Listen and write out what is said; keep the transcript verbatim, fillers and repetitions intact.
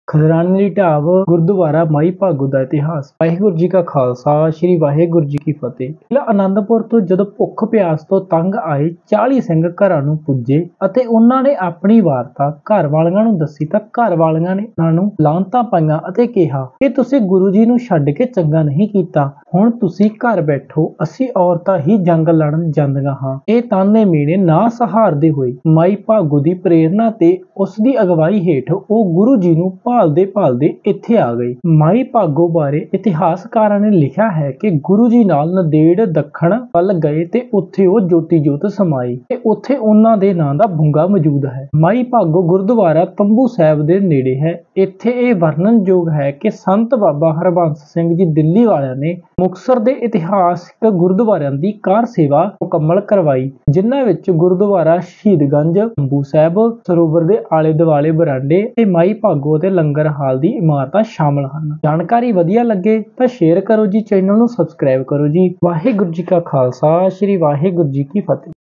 ਖਦਰਾਣੇ ਦੀ ਢਾਬ ਗੁਰਦੁਆਰਾ ਮਾਈ ਭਾਗੋ ਦਾ ਇਤਿਹਾਸ। ਵਾਹਿਗੁਰੂ ਜੀ ਕਾ ਖਾਲਸਾ ਸ੍ਰੀ ਵਾਹਿਗੁਰੂ ਜੀ ਕੀ ਫਤਿਹ। ਜ਼ਿਲ੍ਹਾ ਆਨੰਦਪੁਰ ਤੋਂ ਜਦੋਂ ਭੁੱਖ ਪਿਆਸ ਤੋਂ ਤੰਗ ਆਏ ਚਾਲੀ ਸਿੰਘ ਘਰਾਂ ਨੂੰ ਪੁੱਜੇ ਅਤੇ ਉਹਨਾਂ ਨੇ ਆਪਣੀ ਵਾਰਤਾ ਘਰ ਵਾਲਿਆਂ ਨੂੰ ਦੱਸੀ ਤਾਂ ਘਰ ਵਾਲਿਆਂ ਨੇ ਉਹਨਾਂ ਨੂੰ ਲਾਹਨਤਾਂ ਪਾਈਆਂ ਅਤੇ ਕਿਹਾ ਕਿ ਤੁਸੀਂ ਗੁਰੂ ਜੀ ਨੂੰ ਛੱਡ ਕੇ ਚੰਗਾ ਨਹੀਂ ਕੀਤਾ, ਹੁਣ ਤੁਸੀਂ ਘਰ ਬੈਠੋ, ਅਸੀਂ ਔਰਤਾਂ ਹੀ ਜੰਗ ਲੜਨ ਜਾਂਦੀਆਂ ਹਾਂ। ਇਹ ਤਾਨੇ ਮੀਣੇ ਨਾ ਸਹਾਰਦੇ ਹੋਏ ਮਾਈ ਭਾਗੋ ਦੀ ਪ੍ਰੇਰਨਾ ਤੇ ਉਸ ਦੀ ਅਗਵਾਈ ਹੇਠ ਉਹ ਗੁਰੂ ਜੀ ਨੂੰ ਭਾਲਦੇ ਭਾਲਦੇ ਇੱਥੇ ਆ ਗਏ। ਮਾਈ ਭਾਗੋ ਬਾਰੇ ਇਤਿਹਾਸਕਾਰਾਂ ਨੇ ਲਿਖਿਆ ਹੈ ਕਿ ਗੁਰੂ ਜੀ ਨਾਲ ਨੰਦੇੜ ਦੱਖਣ ਵੱਲ ਗਏ ਤੇ ਉੱਥੇ ਉਹ ਜੋਤੀ ਜੋਤ ਸਮਾਈ ਤੇ ਉੱਥੇ ਉਹਨਾਂ ਦੇ ਨਾਂ ਦਾ ਬੁੰਗਾ ਮੌਜੂਦ ਹੈ। ਮਾਈ ਭਾਗੋ ਗੁਰਦੁਆਰਾ ਤੰਬੂ ਸਾਹਿਬ ਦੇ ਨੇੜੇ ਹੈ। ਇੱਥੇ ਇਹ ਵਰਣਨਯੋਗ ਹੈ ਕਿ ਸੰਤ ਬਾਬਾ ਹਰਬੰਸ ਸਿੰਘ ਜੀ ਦਿੱਲੀ ਵਾਲਿਆਂ ਨੇ ਮੁਕਤਸਰ ਦੇ ਇਤਿਹਾਸਕ ਗੁਰਦੁਆਰਿਆਂ ਦੀ ਕਾਰ ਸੇਵਾ ਮੁਕੰਮਲ ਕਰਵਾਈ, ਜਿਨ੍ਹਾਂ ਵਿੱਚ ਗੁਰਦੁਆਰਾ ਸ਼ਹੀਦਗੰਜ, ਤੰਬੂ ਸਾਹਿਬ, ਸਰੋਵਰ ਦੇ ਆਲੇ ਦੁਆਲੇ ਬਰਾਂਡੇ ਤੇ ਮਾਈ ਭਾਗੋ ਤੇ ਲੰਗਰ ਹਾਲ ਦੀ ਇਮਾਰਤਾਂ ਸ਼ਾਮਲ ਹਨ। ਜਾਣਕਾਰੀ ਵਧੀਆ ਲੱਗੇ ਤਾਂ ਸ਼ੇਅਰ ਕਰੋ ਜੀ, ਚੈਨਲ ਨੂੰ ਸਬਸਕ੍ਰਾਈਬ ਕਰੋ ਜੀ। ਵਾਹਿਗੁਰੂ ਜੀ ਕਾ ਖਾਲਸਾ ਸ੍ਰੀ ਵਾਹਿਗੁਰੂ ਜੀ ਕੀ ਫਤਿਹ।